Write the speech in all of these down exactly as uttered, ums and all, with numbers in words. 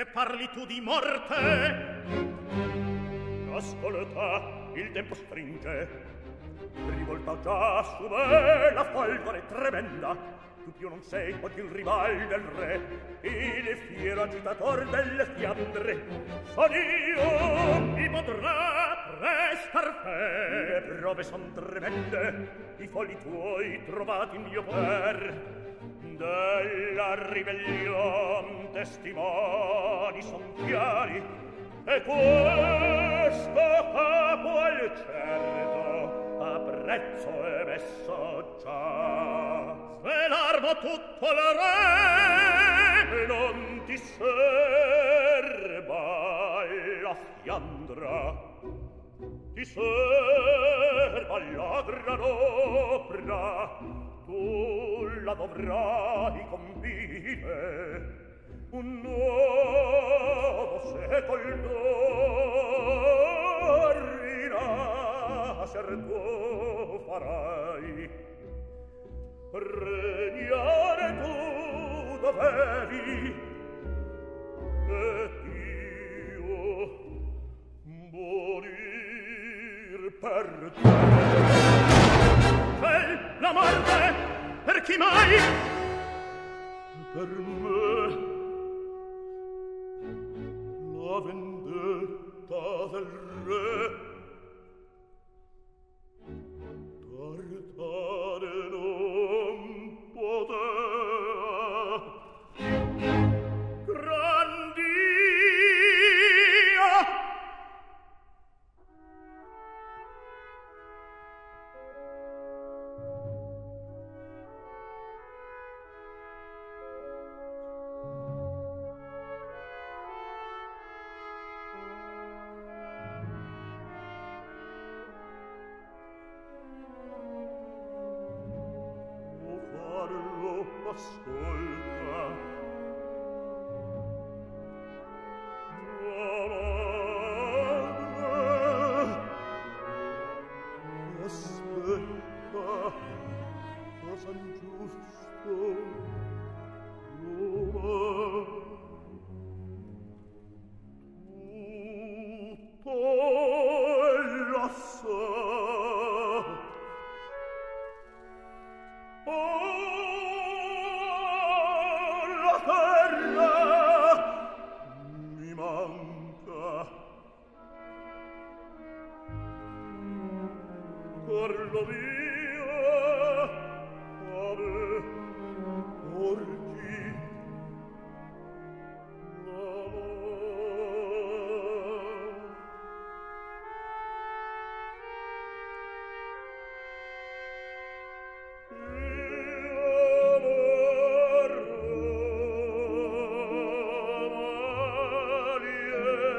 che parli tu di morte? Ascolta, il tempo stringe, rivolta già su me la folgore tremenda. Tu più non sei oggi il rival del re, il fiero agitator delle Fiandre. Son io, mi potrà prestar fe. Le prove son tremende, i folli tuoi trovati in mio poter. Della ribellion testimoni son chiari, e questo capo al certo a prezzo è messo già. Svelarmo tutto al re e non ti serba la Fiandra, ti serba la granopra, tu la dovrai convivere. Un nuovo secol rinascer tu farai. Regnare tu dovevi, ed io morir per te. C'è la morte, per chi mai? Per me. La vendetta del re, tardare non potea. Gran Dio! Ascolta, tua madre aspetta, cosa ingiusto, Roma, tutto ella sa. Mi manca Carlo mio, ave orgi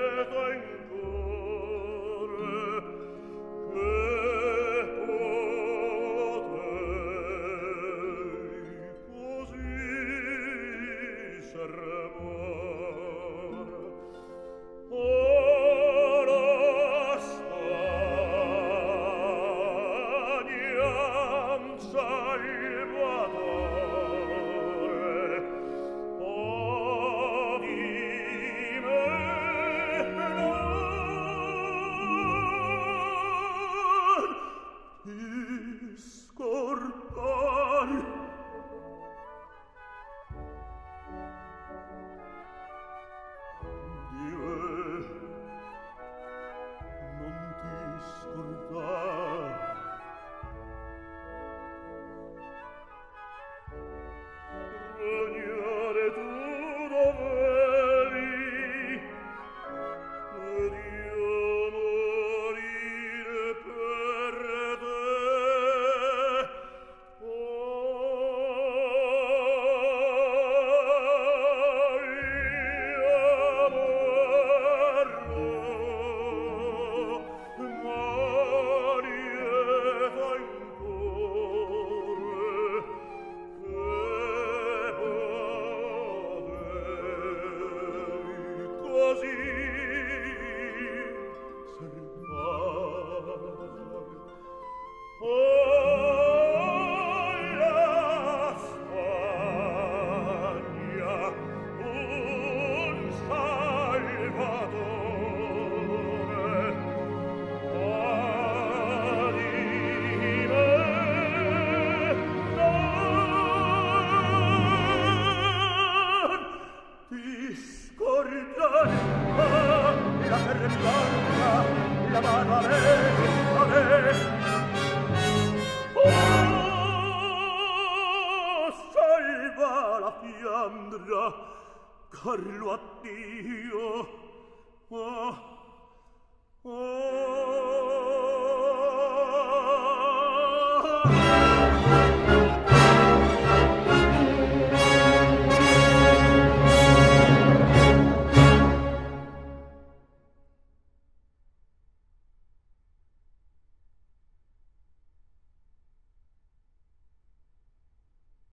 che tu andrà, Carlo addio. Ah, ah.